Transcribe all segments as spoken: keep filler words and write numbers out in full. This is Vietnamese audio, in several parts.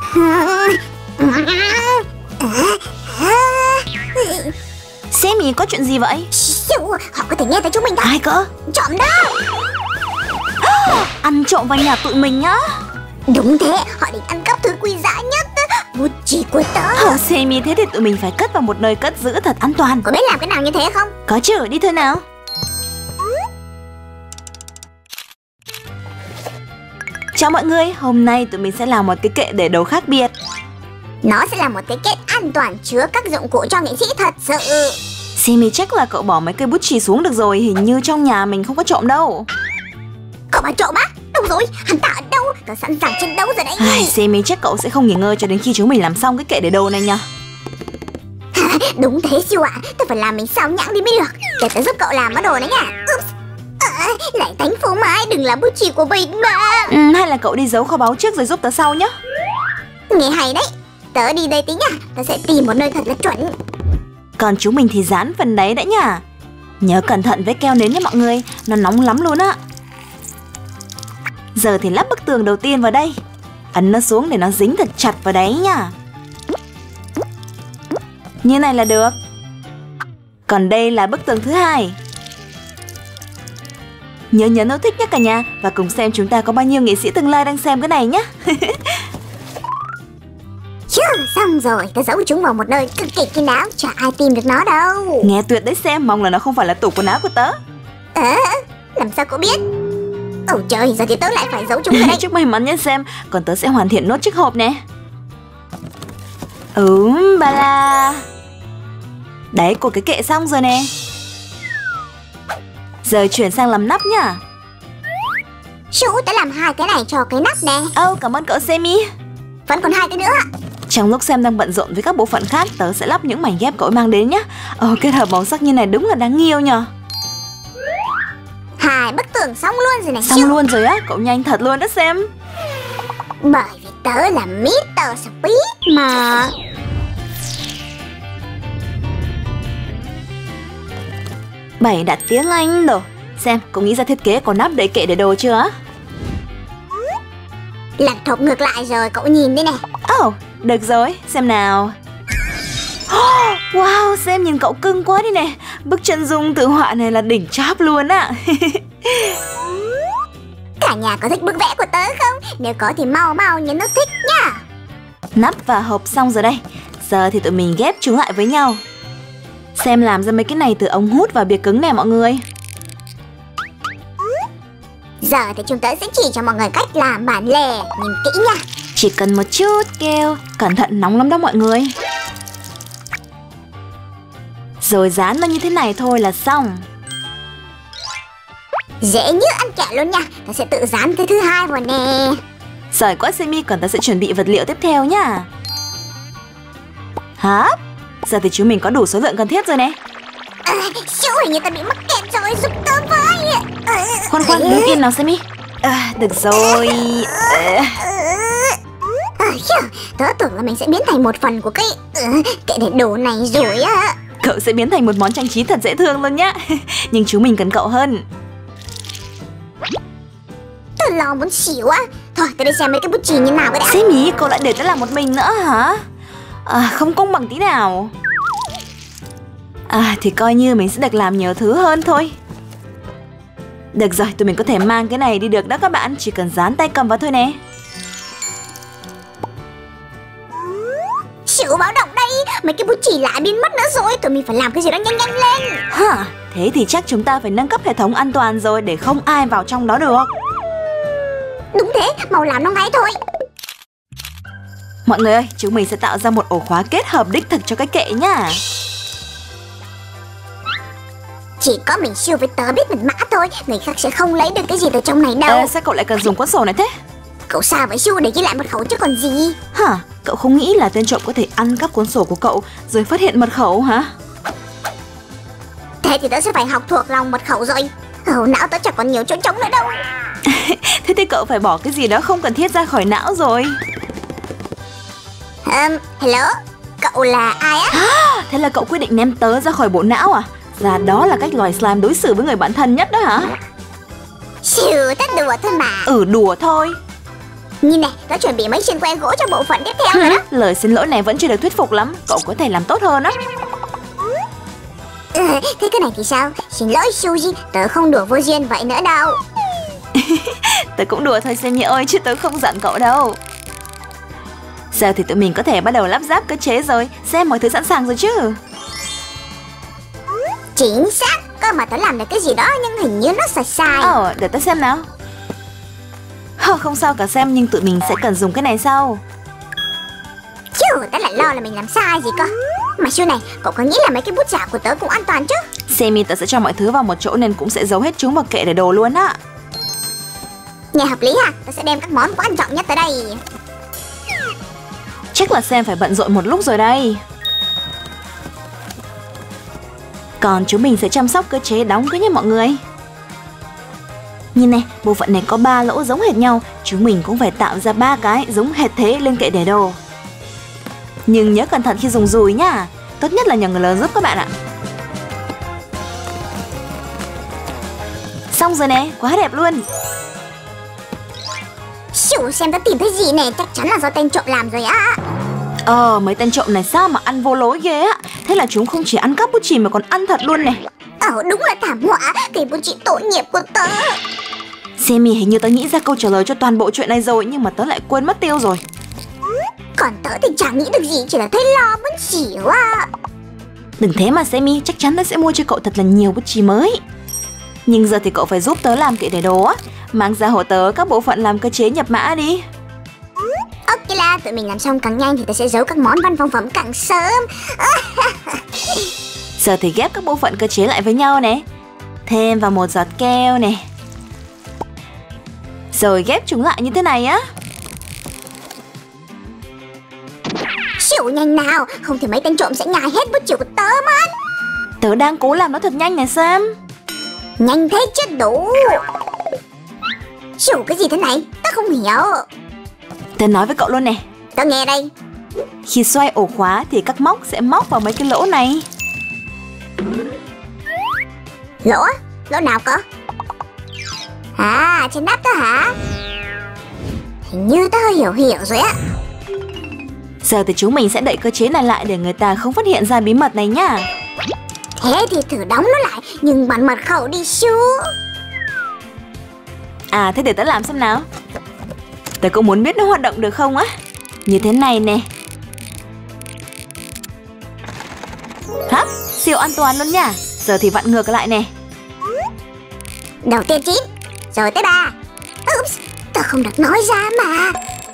Sammy, có chuyện gì vậy? Họ có thể nghe thấy chúng mình đó. Ai cơ? Trộm đó. Ăn trộm vào nhà tụi mình nhá. Đúng thế, họ định ăn cắp thứ quý giá nhất, bút chì của tớ. Ờ, Sammy, thế thì tụi mình phải cất vào một nơi cất giữ thật an toàn. Có biết làm cái nào như thế không? Có chứ, đi thôi nào. Chào mọi người, hôm nay tụi mình sẽ làm một cái kệ để đồ khác biệt. Nó sẽ là một cái kệ an toàn chứa các dụng cụ cho nghệ sĩ thật sự. Sammy, chắc là cậu bỏ mấy cây bút chì xuống được rồi. Hình như trong nhà mình không có trộm đâu. Cậu bảo trộm á? Đâu rồi? Hắn ta ở đâu? Tớ sẵn sàng chiến đấu rồi đấy. Ai, Sammy, chắc cậu sẽ không nghỉ ngơi cho đến khi chúng mình làm xong cái kệ để đồ này nha. Đúng thế siêu ạ, tớ phải làm mình sao nhãng đi mới được. Để tớ giúp cậu làm món đồ này nha. Oops. À, lại thánh phố mãi, đừng làm bút chì của mình mà. Ừ, hay là cậu đi giấu kho báu trước rồi giúp tớ sau nhé. Nghe hay đấy. Tớ đi đây tí nha, tớ sẽ tìm một nơi thật là chuẩn. Còn chúng mình thì dán phần đấy đã nhá. Nhớ cẩn thận với keo nến nhé mọi người, nó nóng lắm luôn á. Giờ thì lắp bức tường đầu tiên vào đây. Ấn nó xuống để nó dính thật chặt vào đấy nha. Như này là được. Còn đây là bức tường thứ hai. Nhớ nhấn nút thích nhé cả nhà. Và cùng xem chúng ta có bao nhiêu nghệ sĩ tương lai đang xem cái này nhé. Chứ, xong rồi, tớ giấu chúng vào một nơi cực kỳ kín đáo, chả ai tìm được nó đâu. Nghe tuyệt đấy Sam, mong là nó không phải là tủ quần áo của tớ. À, làm sao cậu biết? Ồ trời, giờ thì tớ lại phải giấu chúng vào đây. Chúc may mắn nhé Sam, còn tớ sẽ hoàn thiện nốt chiếc hộp nè. Ừm, ba la. Đấy, cột cái kệ xong rồi nè. Giờ chuyển sang làm nắp nhá. Chú, tớ làm hai cái này cho cái nắp nè. Ồ, oh, cảm ơn cậu Sammy. Vẫn còn hai cái nữa ạ. Trong lúc Sam đang bận rộn với các bộ phận khác, tớ sẽ lắp những mảnh ghép cậu mang đến nhé. Ồ, kết hợp màu sắc như này đúng là đáng yêu nhờ. Hai bức tường xong luôn rồi này. Xong luôn rồi á, cậu nhanh thật luôn đó Sam. Bởi vì tớ là mít tơ Speed mà. Bảy đặt tiếng Anh rồi. Sam, cậu nghĩ ra thiết kế có nắp để kệ để đồ chưa? Lật hộp ngược lại rồi, cậu nhìn đây nè. Ồ, oh, được rồi, xem nào. Oh, wow, Sam nhìn cậu cưng quá đi nè. Bức chân dung tự họa này là đỉnh chóp luôn á. Cả nhà có thích bức vẽ của tớ không? Nếu có thì mau mau nhấn nút thích nha. Nắp và hộp xong rồi đây. Giờ thì tụi mình ghép chúng lại với nhau. Sam làm ra mấy cái này từ ống hút và bìa cứng nè mọi người. Giờ thì chúng tớ sẽ chỉ cho mọi người cách làm bản lề. Nhìn kỹ nha. Chỉ cần một chút keo. Cẩn thận nóng lắm đó mọi người. Rồi dán nó như thế này thôi là xong. Dễ như ăn kẹo luôn nha. Tớ sẽ tự dán cái thứ hai vào nè. Giỏi quá Sammy, còn tớ sẽ chuẩn bị vật liệu tiếp theo nhá. Hả? Giờ thì chúng mình có đủ số lượng cần thiết rồi nè. À, chú hình như tớ bị mắc kẹt rồi, giúp tớ với. À, khoan khoan, đứng yên nào Sammy. À, được rồi. À. À, tớ tưởng là mình sẽ biến thành một phần của cái uh, kệ để đồ này rồi á. Cậu sẽ biến thành một món trang trí thật dễ thương luôn nhá. Nhưng chúng mình cần cậu hơn. Tớ lo muốn xỉu á. Thôi tớ đi xem mấy cái bút chì như nào cái đã. Sammy, cậu lại để tớ làm một mình nữa hả? À, không công bằng tí nào. À, thì coi như mình sẽ được làm nhiều thứ hơn thôi. Được rồi, tụi mình có thể mang cái này đi được đó các bạn. Chỉ cần dán tay cầm vào thôi nè. Chịu báo động đây. Mấy cái bút chì lại biến mất nữa rồi. Tụi mình phải làm cái gì đó nhanh nhanh lên. Hả? Thế thì chắc chúng ta phải nâng cấp hệ thống an toàn rồi, để không ai vào trong đó được. Đúng thế, mau làm nó ngay thôi. Mọi người ơi, chúng mình sẽ tạo ra một ổ khóa kết hợp đích thực cho cái kệ nhá. Chỉ có mình siêu với tớ biết mật mã thôi. Người khác sẽ không lấy được cái gì từ trong này đâu. À, sao cậu lại cần dùng cuốn sổ này thế? Cậu sao với siêu để ghi lại mật khẩu chứ còn gì. Hả? Cậu không nghĩ là tên trộm có thể ăn cắp cuốn sổ của cậu rồi phát hiện mật khẩu hả? Thế thì tớ sẽ phải học thuộc lòng mật khẩu rồi. Ồ, não tớ chẳng còn nhiều chỗ trống nữa đâu. Thế thì cậu phải bỏ cái gì đó không cần thiết ra khỏi não rồi. um, Hello, cậu là ai á? Thế là cậu quyết định ném tớ ra khỏi bộ não à? Và đó là cách loài slime đối xử với người bạn thân nhất đó hả? Siêu, tất đùa thôi mà. Ừ, đùa thôi. Nhìn này, tớ chuẩn bị mấy chân que gỗ cho bộ phận tiếp theo rồi đó. Lời xin lỗi này vẫn chưa được thuyết phục lắm. Cậu có thể làm tốt hơn á. Ừ, thế cái này thì sao? Xin lỗi Suzy, tớ không đùa vô duyên vậy nữa đâu. Tớ cũng đùa thôi Sammy ơi, chứ tớ không giận cậu đâu. Giờ thì tụi mình có thể bắt đầu lắp ráp cơ chế rồi. Xem mọi thứ sẵn sàng rồi chứ. Chính xác, cơ mà tớ làm được cái gì đó nhưng hình như nó sai sai. Ồ, để tớ xem nào. Hơ, không sao cả Sam, nhưng tụi mình sẽ cần dùng cái này sau. Chứ tớ lại lo là mình làm sai gì cơ. Mà Shu này, cậu có nghĩ là mấy cái bút chả của tớ cũng an toàn chứ? Sammy, tớ sẽ cho mọi thứ vào một chỗ nên cũng sẽ giấu hết chúng vào kệ để đồ luôn á. Nghe hợp lý ha, tớ sẽ đem các món quan trọng nhất tới đây. Chắc là Sam phải bận rộn một lúc rồi đây. Còn chúng mình sẽ chăm sóc cơ chế đóng cứ nhé mọi người. Nhìn này, bộ phận này có ba lỗ giống hệt nhau. Chúng mình cũng phải tạo ra ba cái giống hệt thế lên kệ để đồ. Nhưng nhớ cẩn thận khi dùng dùi nhá. Tốt nhất là nhờ người lớn giúp các bạn ạ. Xong rồi nè, quá đẹp luôn. Shu, xem tớ tìm thấy gì nè, chắc chắn là do tên trộm làm rồi á. Ờ, mấy tên trộm này sao mà ăn vô lối ghê á. Thế là chúng không chỉ ăn cắp bút chì mà còn ăn thật luôn này. Ờ, đúng là thảm họa, cái bút chì tội nghiệp của tớ. Sammy, hình như tớ nghĩ ra câu trả lời cho toàn bộ chuyện này rồi, nhưng mà tớ lại quên mất tiêu rồi. Còn tớ thì chẳng nghĩ được gì, chỉ là thấy lo muốn xỉu á. Đừng thế mà Sammy, chắc chắn tớ sẽ mua cho cậu thật là nhiều bút chì mới. Nhưng giờ thì cậu phải giúp tớ làm kệ để đồ á. Mang ra hộ tớ các bộ phận làm cơ chế nhập mã đi. Ok là tụi mình làm xong càng nhanh thì tớ sẽ giấu các món văn phòng phẩm càng sớm. Giờ thì ghép các bộ phận cơ chế lại với nhau nè. Thêm vào một giọt keo nè. Rồi ghép chúng lại như thế này á. Xỉu nhanh nào, không thì mấy tên trộm sẽ nhai hết bút chì của tớ mất. Tớ đang cố làm nó thật nhanh này Sam. Nhanh thế chứ đủ. Xỉu cái gì thế này, tớ không hiểu. Tớ nói với cậu luôn nè. Tớ nghe đây. Khi xoay ổ khóa thì các móc sẽ móc vào mấy cái lỗ này. Lỗ? Lỗ nào cơ? À, trên nắp đó hả? Hình như tớ hơi hiểu hiểu rồi á. Giờ thì chúng mình sẽ đậy cơ chế này lại để người ta không phát hiện ra bí mật này nhá. Thế thì thử đóng nó lại, nhưng bắn mật khẩu đi Shu. À, thế để tớ làm xem nào. Tớ cũng muốn biết nó hoạt động được không á. Như thế này nè. Hấp, siêu an toàn luôn nha. Giờ thì vặn ngược lại nè. Đầu tiên chín, rồi tới ba. Oops, tớ không được nói ra mà.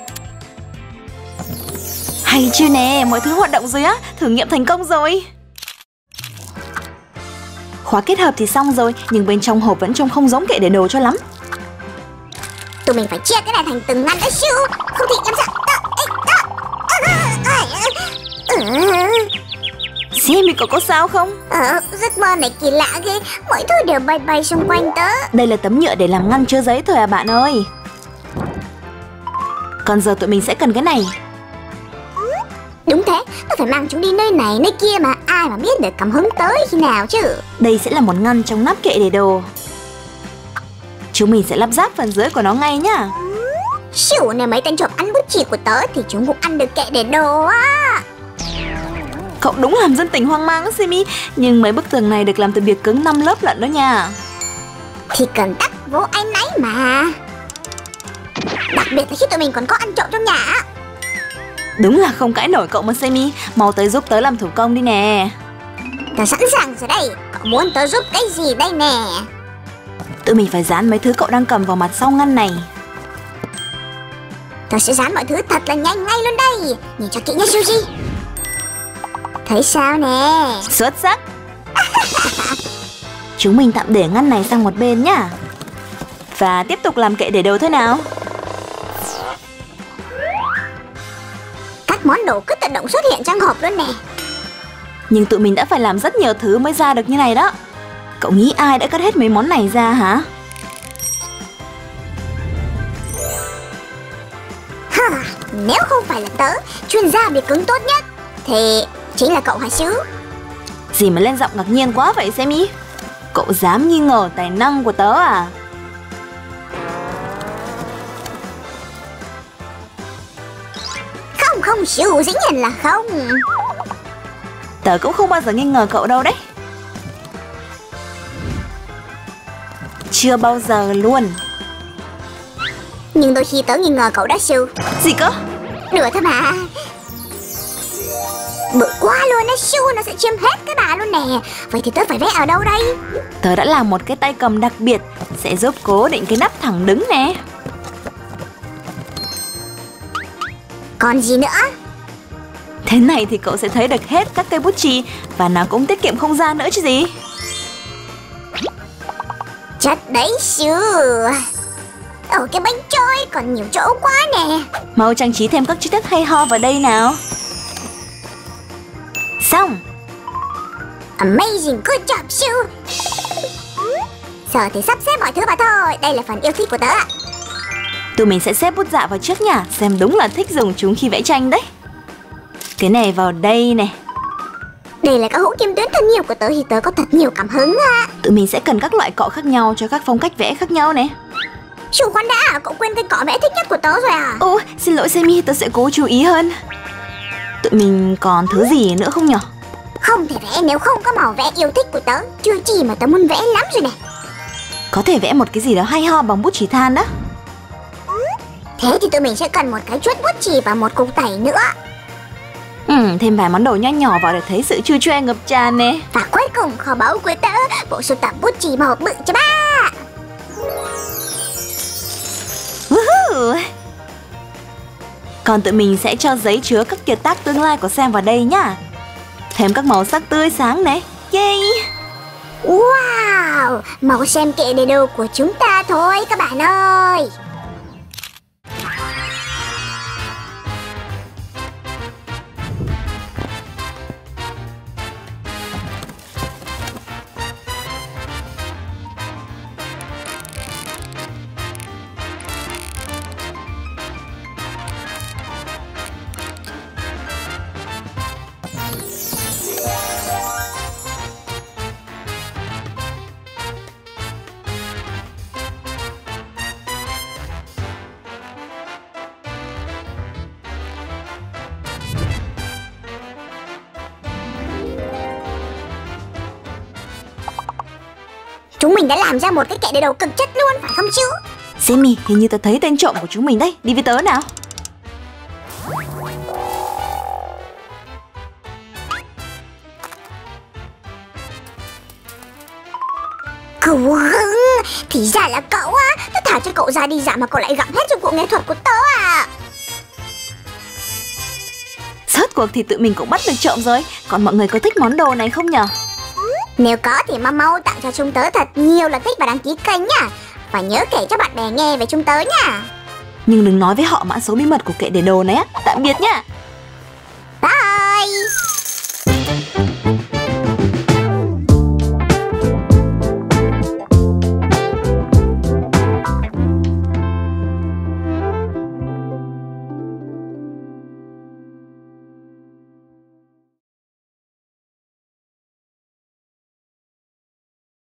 Hay chưa nè, mọi thứ hoạt động rồi á. Thử nghiệm thành công rồi. Khóa kết hợp thì xong rồi, nhưng bên trong hộp vẫn trông không giống kệ để đồ cho lắm. Tụi mình phải chia cái này thành từng ngăn đó Shu. Không thì làm sao. Sammy, cậu có sao không? Ờ, giấc mơ này kỳ lạ ghê. Mọi thứ đều bay bay xung quanh tớ. Đây là tấm nhựa để làm ngăn chứa giấy thôi à bạn ơi. Còn giờ tụi mình sẽ cần cái này. Đúng thế, tớ phải mang chúng đi nơi này nơi kia mà ai mà biết được cảm hứng tới khi nào chứ. Đây sẽ là một ngăn trong nắp kệ để đồ. Chúng mình sẽ lắp ráp phần dưới của nó ngay nhá. Xỉu, nếu mấy tên trộm ăn bút chì của tớ thì chúng cũng ăn được kệ để đồ á. Cậu đúng làm dân tình hoang mang á Sammy. Nhưng mấy bức tường này được làm từ bìa cứng năm lớp lận đó nha. Thì cần tắc vô áy náy mà. Đặc biệt là khi tụi mình còn có ăn trộm trong nhà. Đúng là không cãi nổi cậu mà Sammy. Mau tới giúp tớ làm thủ công đi nè. Tớ sẵn sàng rồi đây. Cậu muốn tớ giúp cái gì đây nè? Tụi mình phải dán mấy thứ cậu đang cầm vào mặt sau ngăn này. Tớ sẽ dán mọi thứ thật là nhanh ngay luôn đây. Nhìn cho kỹ nhé Suzy. Thấy sao nè? Xuất sắc. Chúng mình tạm để ngăn này sang một bên nhá. Và tiếp tục làm kệ để đồ thế nào. Các món đồ cứ tự động xuất hiện trong hộp luôn nè. Nhưng tụi mình đã phải làm rất nhiều thứ mới ra được như này đó. Cậu nghĩ ai đã cắt hết mấy món này ra hả? Ha, nếu không phải là tớ, chuyên gia bìa cứng tốt nhất, thì chính là cậu hả Shu? Gì mà lên giọng ngạc nhiên quá vậy Sammy? Cậu dám nghi ngờ tài năng của tớ à? không siêu dĩ nhiên là không. Tớ cũng không bao giờ nghi ngờ cậu đâu đấy. Chưa bao giờ luôn. Nhưng đôi khi tớ nghi ngờ cậu đó Sue. Gì cơ? Đùa thôi mà. Bự quá luôn á Sue, nó sẽ chiếm hết cái bà luôn nè. Vậy thì tớ phải vẽ ở đâu đây? Tớ đã làm một cái tay cầm đặc biệt, sẽ giúp cố định cái nắp thẳng đứng nè. Còn gì nữa? Thế này thì cậu sẽ thấy được hết các cây bút chì, và nó cũng tiết kiệm không gian nữa chứ gì. Chất đấy Sue. Ở cái bánh trôi còn nhiều chỗ quá nè. Mau trang trí thêm các chi tiết hay ho vào đây nào. Xong. Amazing, good job Sue. Giờ thì sắp xếp mọi thứ vào thôi. Đây là phần yêu thích của tớ ạ. Tụi mình sẽ xếp bút dạ vào trước nha, xem đúng là thích dùng chúng khi vẽ tranh đấy. Cái này vào đây nè. Đây là các hũ kim tuyến thân yêu của tớ thì tớ có thật nhiều cảm hứng ạ. Tụi mình sẽ cần các loại cọ khác nhau cho các phong cách vẽ khác nhau nè. Chú khoan đã, cậu quên cây cọ vẽ thích nhất của tớ rồi à? Ồ, xin lỗi Sammy, tớ sẽ cố chú ý hơn. Tụi mình còn thứ gì nữa không nhở? Không thể vẽ nếu không có màu vẽ yêu thích của tớ. Chưa chi mà tớ muốn vẽ lắm rồi nè. Có thể vẽ một cái gì đó hay ho bằng bút chì than đó. Thế thì tụi mình sẽ cần một cái chuốt bút chì và một cục tẩy nữa. Ừ, thêm vài món đồ nho nhỏ vào để thấy sự chua choe ngập tràn nè. Và cuối cùng kho báu của tớ, bộ sưu tập bút chì màu bự cho ba. Woohoo! Còn tụi mình sẽ cho giấy chứa các kiệt tác tương lai của Sam vào đây nhá. Thêm các màu sắc tươi sáng này. Yay! Wow! Mau xem kệ để đồ của chúng ta thôi các bạn ơi. Chúng mình đã làm ra một cái kệ để đồ cực chất luôn, phải không chứ? Sammy, hình như tớ thấy tên trộm của chúng mình đấy. Đi với tớ nào. Cậu hứng, thì ra là cậu á. Tớ thả cho cậu ra đi dạo mà cậu lại gặm hết dụng cụ nghệ thuật của tớ à. Rốt cuộc thì tụi mình cũng bắt được trộm rồi. Còn mọi người có thích món đồ này không nhở? Nếu có thì mau mau tặng cho chúng tớ thật nhiều là thích và đăng ký kênh nha. Và nhớ kể cho bạn bè nghe về chúng tớ nha. Nhưng đừng nói với họ mã số bí mật của kệ để đồ này á. Tạm biệt nhá.